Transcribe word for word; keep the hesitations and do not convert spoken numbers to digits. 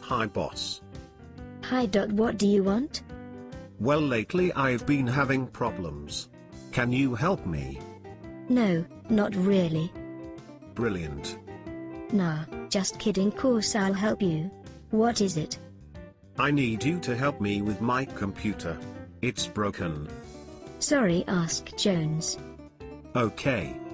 Hi boss. Hi Dot, what do you want? Well, lately I've been having problems. Can you help me? No, not really. Brilliant. Nah, just kidding, course I'll help you. What is it? I need you to help me with my computer. It's broken. Sorry, ask Jones. Okay.